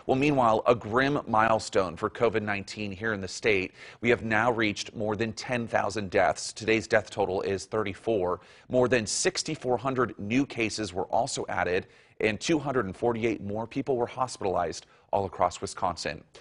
Well, meanwhile, a grim milestone for COVID-19 here in the state. We have now reached more than 10,000 deaths. Today's death total is 34. More than 6,400 new cases were also added, and 248 more people were hospitalized all across Wisconsin.